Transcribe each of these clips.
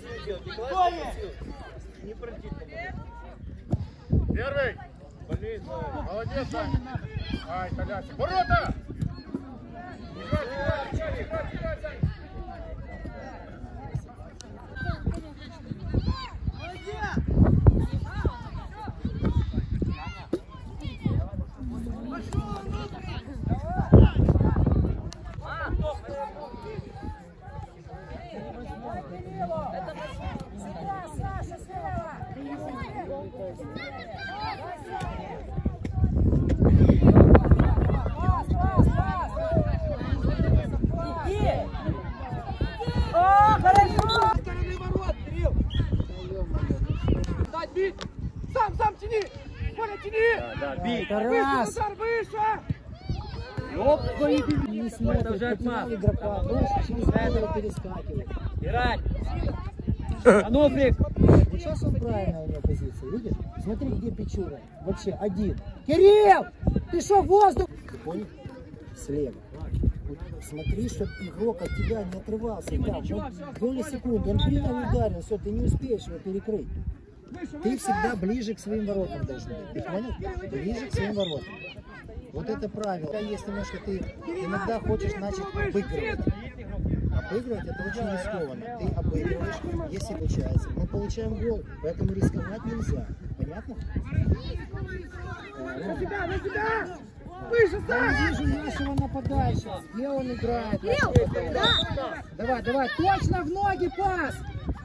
Не пройти. Первый! Блин, молодец, Ань! Ай, Колясик! Ворота! Сам тяни! Коля, тяни! Да, бей! Выше, удар, выше! Не смотрит, уже отмаз. игрока, больше через голову перескакивает. Играть! Ануфрик! Вот сейчас он правильно у него позиция, видишь? Смотри, где Печура. Вообще один. Кирилл! Ты что, в воздух? Ты понял? Слева. Вот смотри, чтобы игрок от тебя не отрывался. Да, вот доли секунды. Он принял ударил, все, ты не успеешь его перекрыть. Ты всегда ближе к своим воротам должен быть. Ты понял? Ближе к своим воротам. Вот это правило. Если немножко ты иногда хочешь начать обыгрывать. Обыгрывать это очень рискованно. Ты обыгрываешь, если получается. Мы получаем гол, поэтому рисковать нельзя. Понятно? На себя! Выше, Я вижу нашего нападающего. Где он играет? Давай, точно в ноги пас!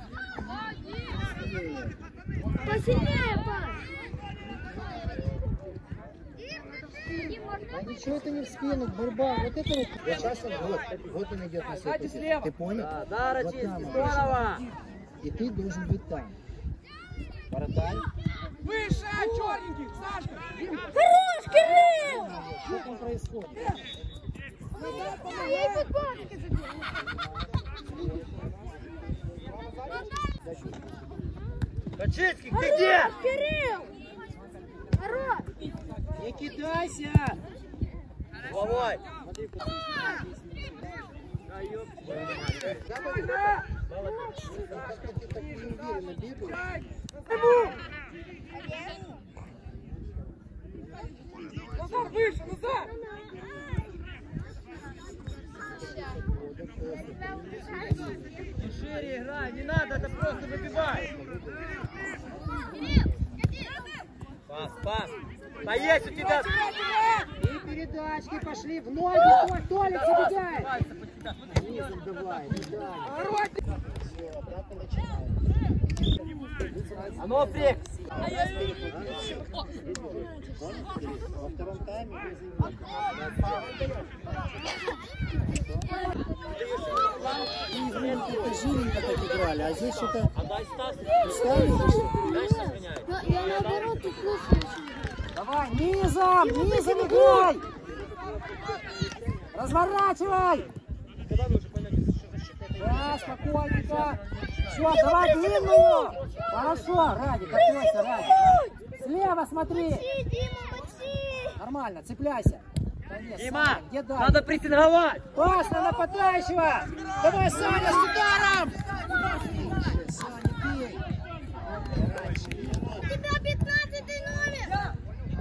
Посильнее, пас! А ничего это не в спину, борьба. Вот это вот. Сейчас вот он идет на свой путь. Ты понял? Да, Вот там он. здорово! И ты должен быть там. Вратарь. Выше, черненький, Сашка! Хорош, Кирилл! Что там происходит? Ей футболки Качинский, ты где? Хорош, Кирилл! Хорош! Не кидайся! Головой! Как ты так неуверенно бегаешь? Назар, выше, Назар! Шире играй, не надо, это просто выбивай! Пас! А есть у тебя! И передачки пошли в ноги, Толик забегает! Низом давай, не дай. Все, обратно начинаем. Ануфрик! Во втором тайме это жирненько так играли, а здесь что-то Отдай Стас! устали. Я наоборот вкусно. Давай, низом играй! Разворачивай! Да, спокойненько. Все, давай длинную. Хорошо, Радик, откройся, Радик. Слева смотри. Дима, Нормально, цепляйся. Дима, Саня, где дальше? надо прессинговать! Пас на нападающего! Давай, Саня, с ударом! Саня, бей! у тебя 15-й номер!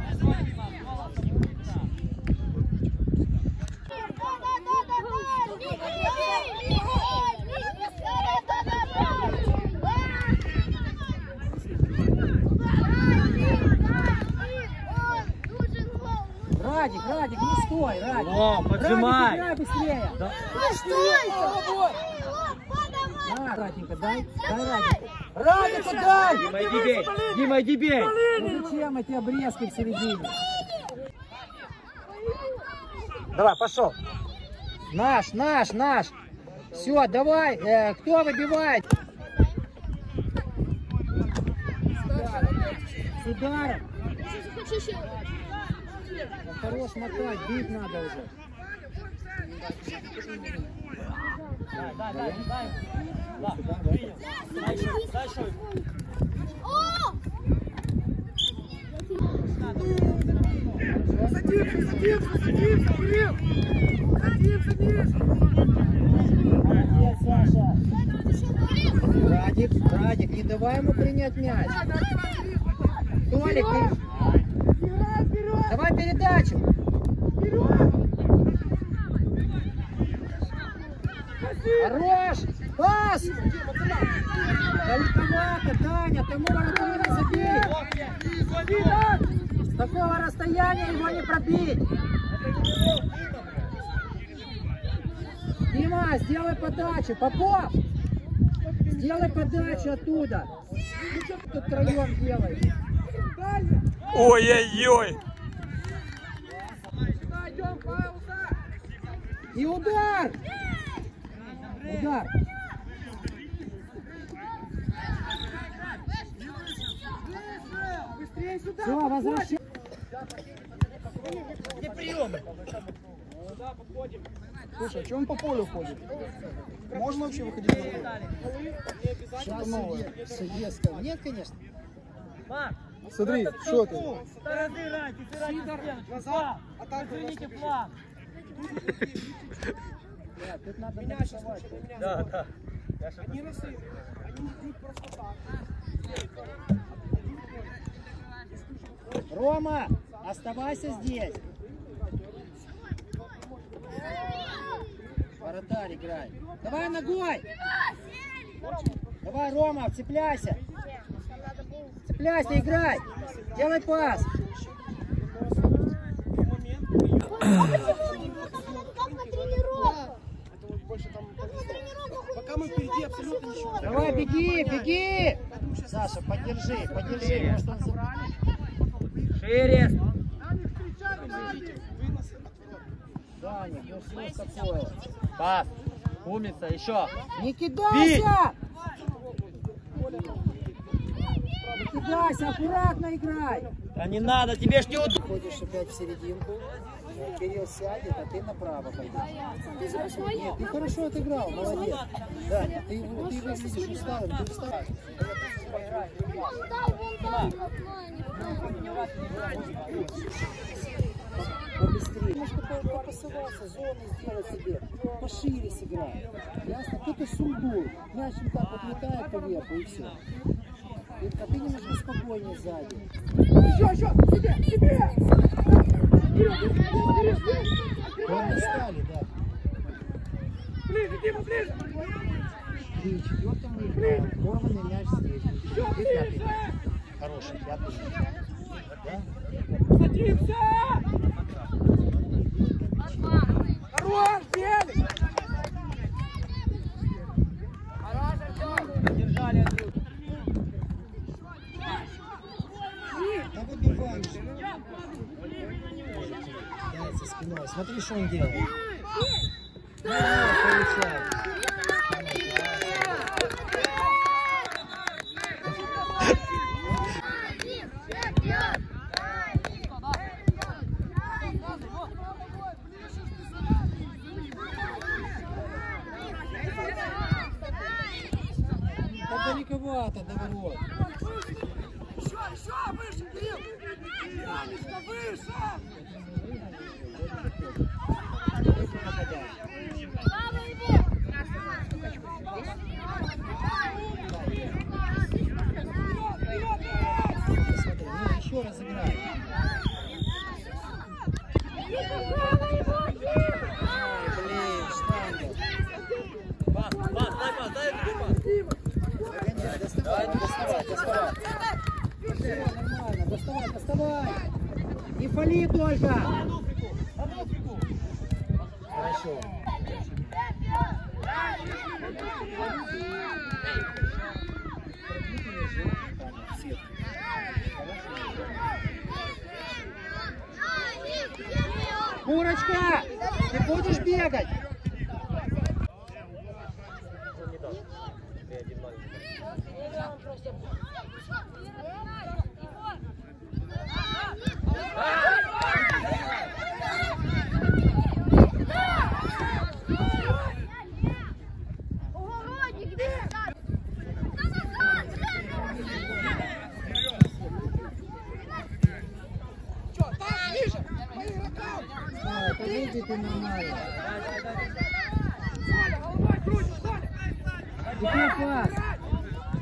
Радик, не стой, Радик! О, поджимай! Радик, играй быстрее! Да. На, Раденька, дай, Радик! Радик, дай! Дима, иди бей! Дима, иди бей! Ну зачем эти обрезки в середине? Давай, пошел! Наш! Все, давай! Кто выбивает? С ударом! Хорош мотать, бить надо уже. Дальше. Садимся, Кирилл! Садимся, Миша! Молодец, Саша! Радик. Радик, не давай ему принять мяч. Толик, давай передачу. Хорош! Пас! Далековато, Таня, ты ему вороту забей. С такого расстояния его не пробить. Дима, сделай подачу. Попов! Сделай подачу оттуда. Тут втроем делай. Ой-ой-ой. И удар! Удар! Быстрее сюда! Все, возвращай! Где приемы? Слушай, а что он по полю ходит? Можно вообще выходить на поле? Сейчас Советская. Нет, конечно. Марк, Смотри, что ты? разыграйте, Назад, а так извините, флаг. Тут надо нарисовать. Да, да. Они разыгрывают, они идут просто так. Рома, оставайся здесь. Вратарь играй. Давай ногой. Давай, Рома, цепляйся. Цепляйся, играй. Делай пас. Как на тренировку? Пока мы впереди, абсолютно ничего. Давай, беги, беги. Саша, поддержи. Может, он забрал. Шире. Даня, ну что такое? Пас. Умница, еще. Не кидайся! Не кидайся, аккуратно играй. Да не надо, тебе ж не удобно. Ходишь опять в серединку. Кирилл сядет, а ты направо пойдешь. Нет, ты хорошо отыграл, молодец. Да, ты выглядишь усталым, ты устал. Побыстрее. Немножко попасоваться, зоны сделать себе. Пошире сыграй. Ясно? Кто-то сундур. Мяч вот так вот летает поверху и все. А ты немножко спокойнее сзади. Еще, себе! Они стали, да. Ближе, Дима, ближе! 3-4 мы играем. Порванный мяч здесь. И пятый. Хороший, пятый. Да? Садимся! Хорош, Белый! Держали, Андрюх. Да выбивай уже. Да, со спиной. Смотри, что он делает. Получается. Да далековато до ворот. Еще, выше, Кирилл! Янечка, выше! Еще раз играй. Блин, штанга. Пас, дай пас, дай пас. Доставай. Нормально, доставай. Не фали только. Хорошо. Курочка, ты будешь бегать? Че, так, ближе! По игрокам! Это выйдет и нормально. Соля, головой крутишь, Соля! Теперь пас.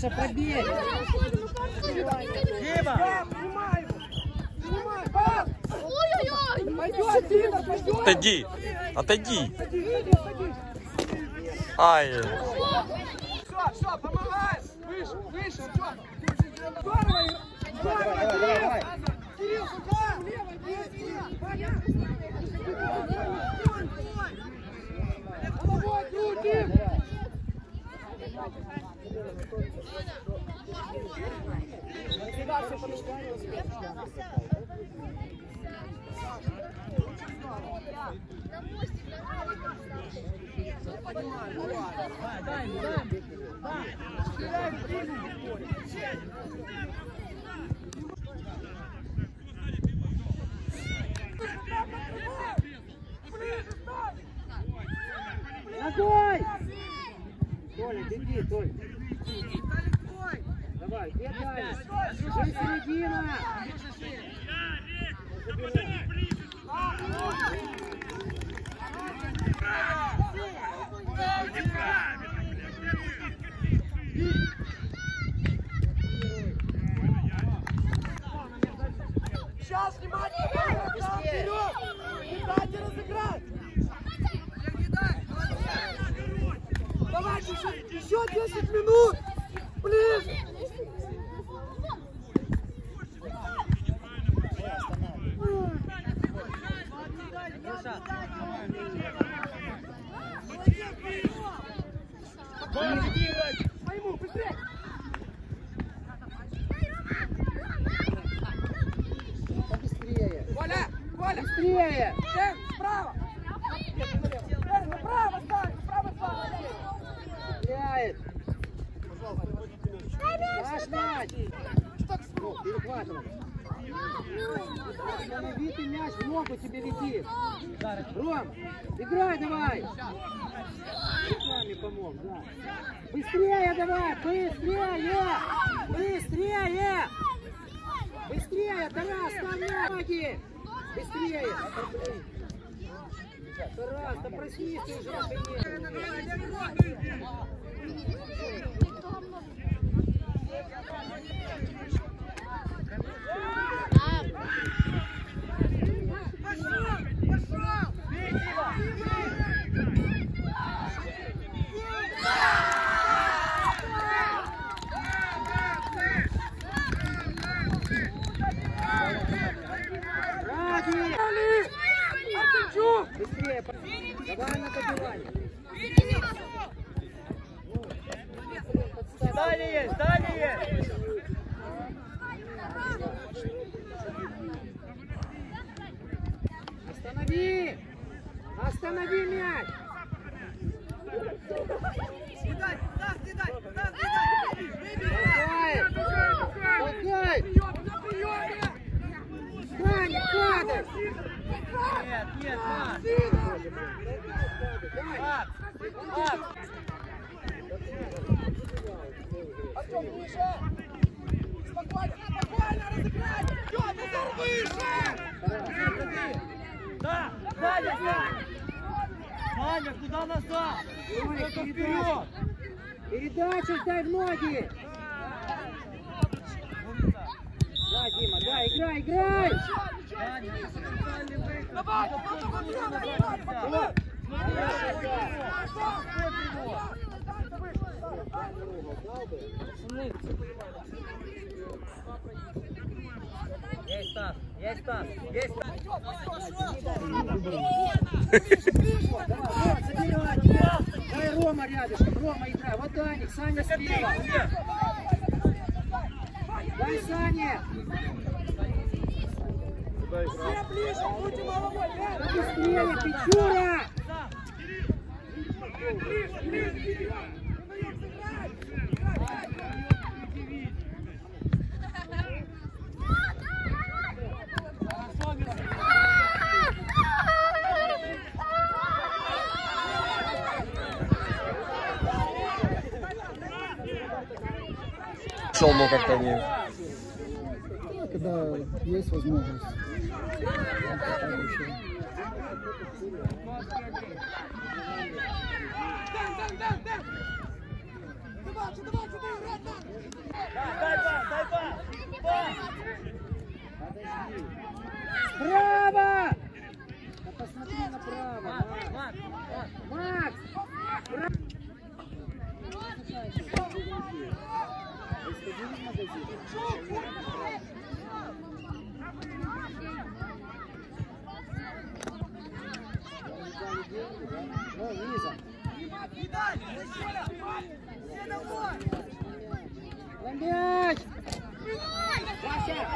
Миша, пробей! Дима! Ой-ой-ой! Пойдет, Дима, пойдет. Отойди! Отойди! Ай! Все, помогаем. Выше, выше, все. Здорово, здорово, Кирилл. Кирилл, сюда. Головой, руки. Ногой! Толя, беги, Толь. Давай, где дальше? Где середина? Сейчас, внимание, вперед! Не дайте разыграть! Давайте еще 10 минут! Ближе! Пойму, быстрее! Быстрее! Коля! Коля! Быстрее! Эн, справа! Эн, направо ставь! Справа ставь! Стреляет! Наш мяч! Ну, перехватывай! Останови ты мяч, в ногу тебе летит! Ром, играй давай! Руками помог, да! Быстрее давай! Быстрее! Быстрее! Быстрее! Тарас, ставь ноги! Быстрее! Тарас, да проснись ты уже, наконец! Быстрее! Давай на добивание! Дальше, дальше! Останови! Останови мяч! Толкай! Толкай! Да, не падай! Нет, нет, Макс! Давай! Макс! Артем, выше! Спокойно, спокойно разыграть! Идет, удар выше! Да! Саня! Саня, куда назад? Толик, Только передачу! вперед! Передачу дай в ноги! Да, Дима, да, играй, играй! Давай, давай! Есть Стас, есть Стас, есть Стас. Вот, забирай! Дай Рома рядышком, Рома играй, вот Даник, Саня слева! Дай Сане! Все ближе, будьте головой! Да быстрее, Печура! Шел, но как-то не... Когда есть возможность. Давай, давай, сюда играть надо! Дай пас! Пас! Право! Да посмотри направо, Макс, Макс! Макс! Макс! Вы сходили в магазин? Ну, Лиза. Не дай! Все давай! На мяч! Вася!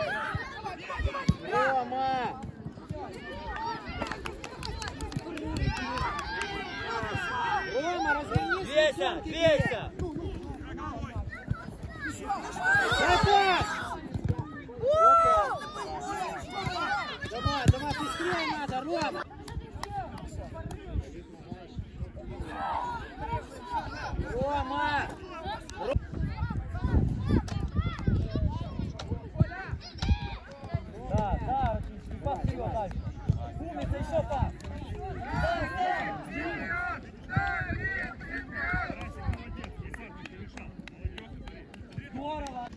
Рома! Рома, развернись! Двейся! Двейся! Давай! Давай, давай, быстрее надо, Рома! Рома! Да, Ротинский, пас вперед дальше. Умница, еще пас. Здорово.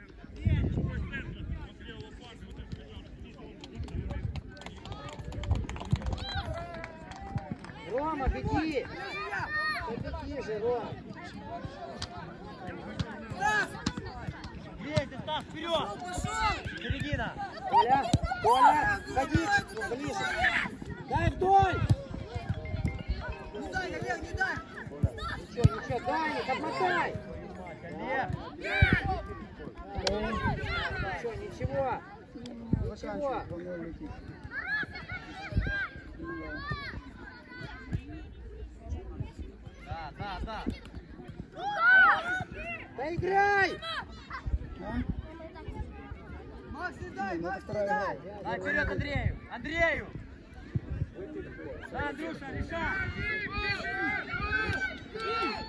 Рома, беги! Да беги же, Рома! Двейся, Стас, вперед. Середина. Коля, ходи ближе! Дай вдоль! Не дай, Олег, не дай! Ничего, Даник, обмотай! Олег. Ничего! Да. Да играй! Макс, не дай, Макс, не дай! Дай вперед Андрею. Андрею. Да, Андрюша, решай.